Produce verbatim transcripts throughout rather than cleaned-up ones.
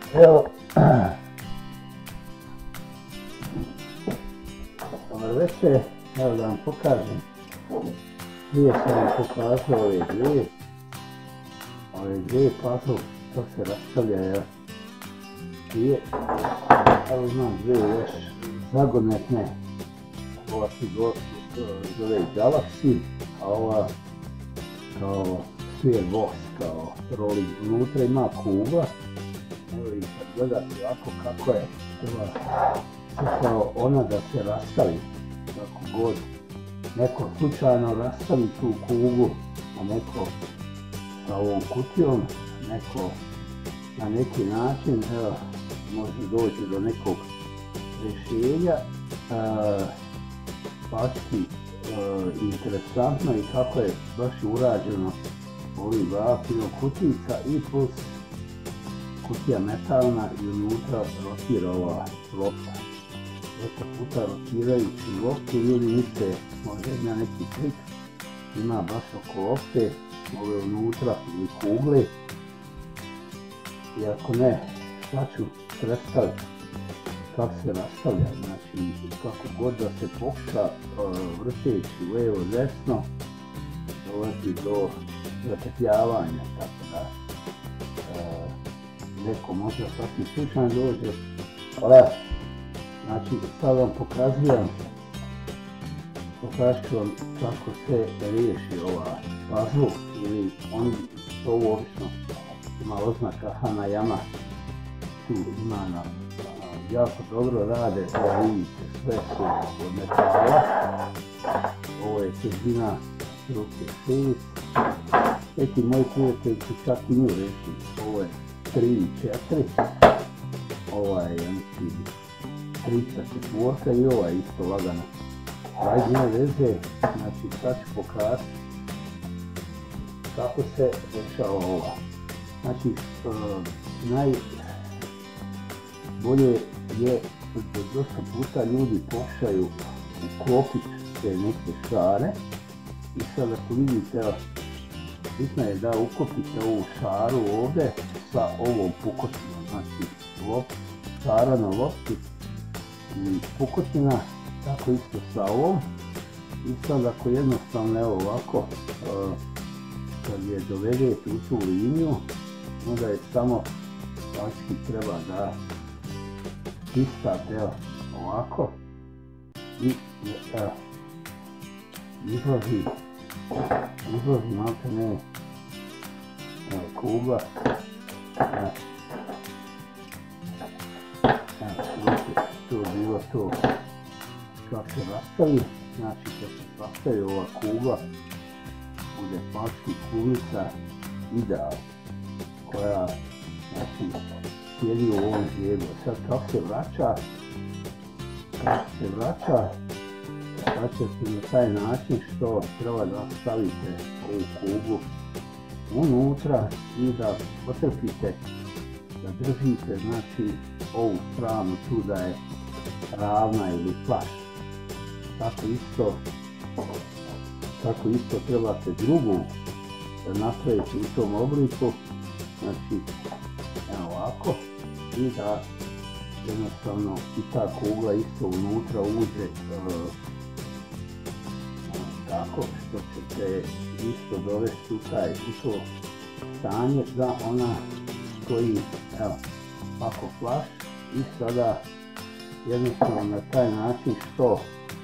Evo, dobro večer, evo da vam pokažem. Prije sam vam pokazao ove dvije, ove dvije puzzle, to se rastavlja, evo. Dvije, evo imam dvije još zagonetne, ova se zove Galaxy, a ova kao Sphere kao rolling, unutra ima kuba. Evo i kad gledate ovako kako je, treba kao ona da se rastavi, kako god. Neko slučajno rastavi tu kubu, a neko sa ovom kutijom, neko na neki način, evo, može doći do nekog rješenja. E, Pački, e, interesantno i kako je baš urađeno ovim vapilom kutica i plus kutija metalna i unutra rotira ova lopta. Dosta puta rotirajući loptu ljudi misle možda ima neki trik, ima baš oko lopte, ove unutra ili kugle. I ako ne, šta ću predstaviti kako se rastavlja, znači kako god da se pokuša vrteći levo desno dolazi do zapetljavanja, tako da e, neko možda sasvim slučajno dođe. Ali, znači sad vam pokazujem, pokažu vam kako se riješi ova puzzle ili on to obično ima oznaka Hanayama, tu ima na, jako dobro rade, da vidite sve su od metala, ovo je težina ruke šest, neki moji prijatelji ću čak i nju reći, ovo je tri i četiri, ovaj je neki trica četvorka i ova je isto lagana. Ajde ne veze, znači sad ću pokazati kako se dešava ova. Znači, uh, najbolje je da dosta puta ljudi pokušaju uklopiti te neke šare i sad ako vidite, bitno je da uklopite ovu šaru ovdje sa ovom pukotinom, znači lop, šara na lopti i pukotina, tako isto sa ovom. I sad ako jednostavno evo ovako, uh, kad je dovedete u tu liniju, onda je samo pački treba da stistate, evo, ovako i evo, izlazi, izlazi malte ne, evo, kuba, evo, evo, to je bilo to kako se rastavi, znači kad se rastavi ova kuba, bude pački kubica ideal, koja znači sjedi u ovom žijelu. Sad kako se vraća, kako se vraća, vraća se na taj način što treba da stavite ovu kubu unutra i da potrpite, da držite znači ovu stranu tu da je ravna ili flaš. Tako isto, tako isto trebate drugu da napravite u tom obliku, znači evo ovako, i da jednostavno i ta kugla isto unutra uđe e, tako što ćete isto dovesti u, taj, u to stanje da ona stoji, evo, ovako flaš i sada jednostavno na taj način što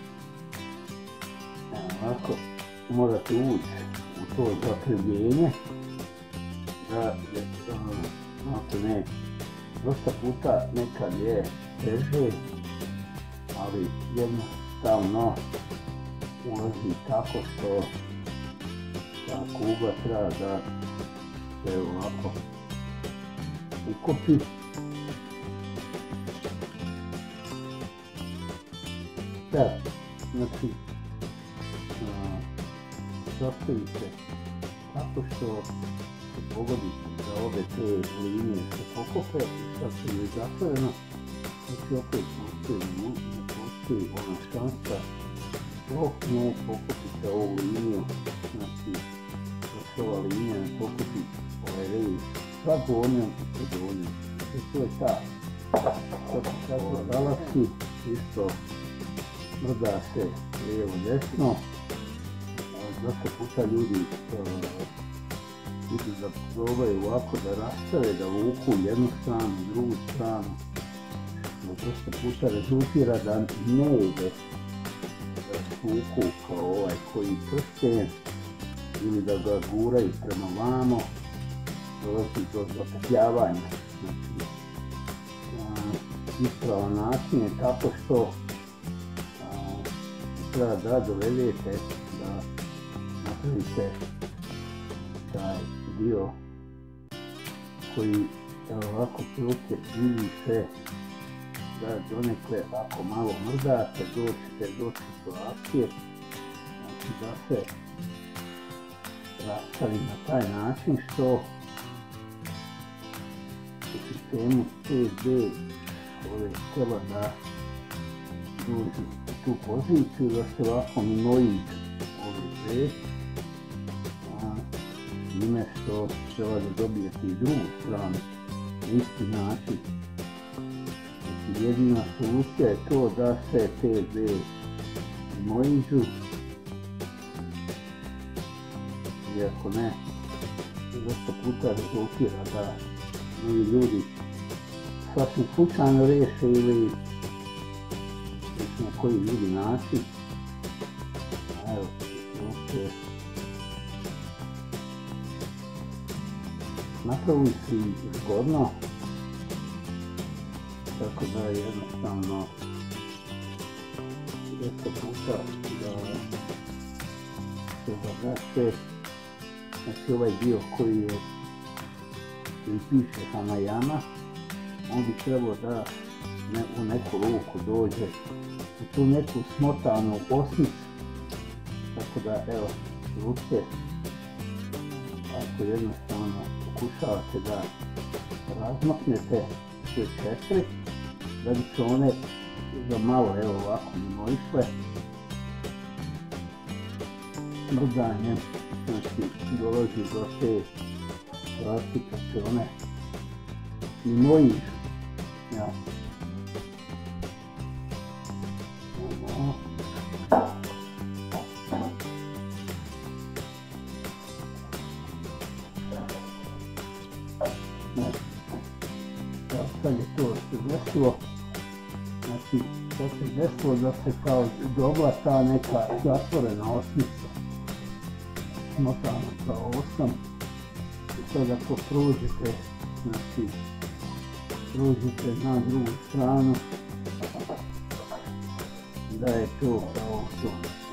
evo ovako morate ući u to zakrivljenje da je znate ne, dosta puta nekad je teže, ali jednostavno ulazi tako što ta kuba treba da se ovako ukopi. Sad, znači, zastavite tako što se pogodite za ove te linije se pokope i sad se je zatvoreno, znači opet postoji, ne postoji ona šansa, dok ne pokupite ovu liniju, znači da se ova linija ne pokupi ovaj reji sa donjom i sa donjom. to je ta. To se tako galaksi, isto mrda se lijevo desno. Dosta puta ljudi idu da probaju ovako da rastave, da vuku jednu stranu, drugu stranu. Dosta puta rezultira da ne ide da vuku kao ovaj koji prsten ili da ga guraju prema vamo, dolazi do zapetljavanja. Znači, ispravan način je tako što treba da dovedete da napravite taj dio koji ovako prilike vidi se da donekle ako malo mrdate doćete do situacije, znači da se rastavi na taj način što u sistemu T B ove treba da dođu u tu poziciju da se ovako minoid ove dve, time što treba da dobijete i drugu stranu na isti način. Znači jedina solucija je to da se te dve minoiđu, i ako ne, dosta puta rezultira da mnogi ljudi sasvim slučajno reše ili na koji drugi način. Evo, znači, napravili su i zgodno, tako da je jednostavno dosta puta da se zagase. Znači ovaj dio koji je koji piše Hanayama, on bi trebao da ne, u neku ruku dođe u tu neku smotanu osnicu, tako da evo ruke, ako jednostavno pokušavate da razmaknete sve četiri, da bi se one za malo evo ovako mimo išle mrdanjem, znači dolazi do te plastike se one mimo išu. Ja. Ono. Sad je to se desilo, znači to se desilo da se kao dobila ta neka zatvorena osmica, smotana kao osam, i sad ako pružite, znači pružite na drugu stranu, da je to kao to.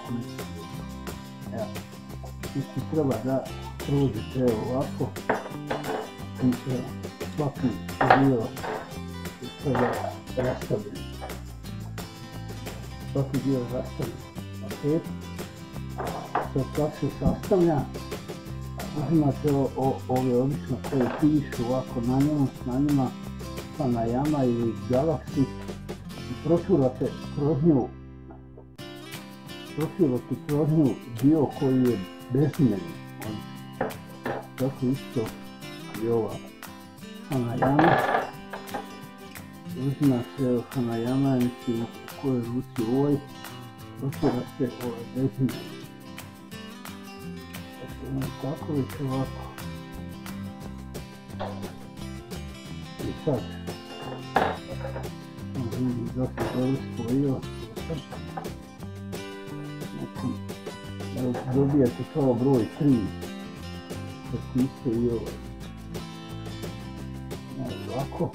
Evo, znači treba da pružite ovako, i svaki dio sada rastavljen. Svaki dio rastavljen na pet. Sad kako se sastavlja, uzimate o, o, ove obično koje pišu ovako na njemu, na njima Hanayama ili Galaxy i pročurate kroz nju, pročurate kroz nju dio koji je bezimeni. Tako isto i ova Hanayama. Uzima se Hanayama, mislim u kojoj ruci ovoj, pročura se ovaj bezimeni. Tako već ovako. I sad, vidim da se dobro spojio. Znači, dobijate kao broj tri. Sad isto i ovo. Ovako.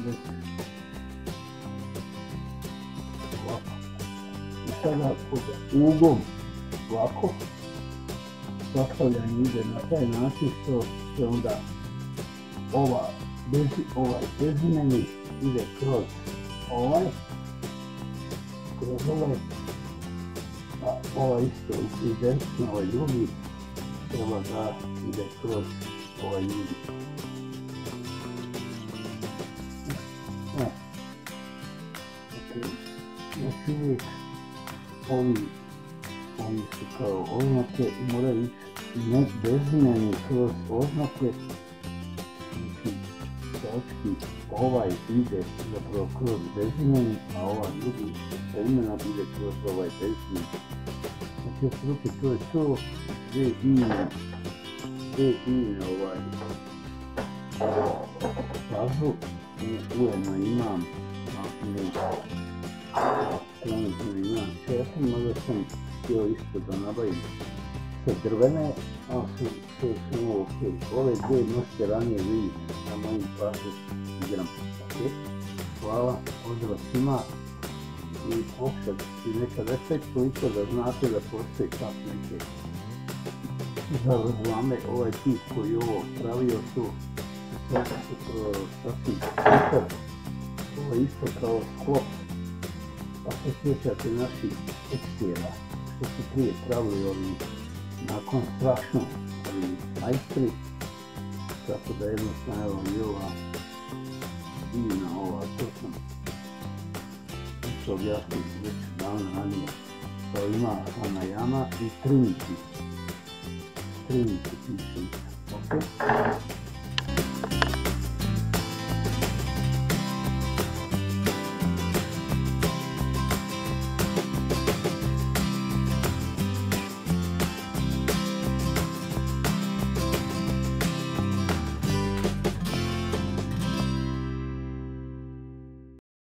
Ovako. I sada pod ugom ovako. Sastavljanje ide na taj način što se onda ova bez, ovaj bezimeni ide kroz ovaj, kroz ovaj, a ovaj isto identično, ovaj drugi treba da ide kroz ovaj drugi. Ja. Okay. Znači uvijek ovi oni su kao oznake i moraju ići ne bezimeni kroz oznake, znači očki ovaj ide zapravo kroz bezimeni, a ovaj drugi sa imenom ide kroz ovaj bezimeni. Znači, otprilike to je to, dve ime, dve ime ovaj puzzle i ujedno imam trenutno imam četiri, možda sam htio isto da nabavim sve drvene, ali su sve su ok. Ove dve možete ranije vidjeti na mojim puzzle igram. Ok, hvala, pozdrav svima i pokušat ću nekad efekt toliko da znate da postoji čak neke zavrzlame. Ovaj tip koji je ovo pravio su sasvim super. Ovo je isto kao sklop. Pa se sjećate naših ekstijera što su prije pravili ovi na construction, ovi majstri, tako da jednostavno evo i ova divna ova, to sam isto objasniti već davno ranije. To ima Hanayama i Trinity. Trinity piše. Ok?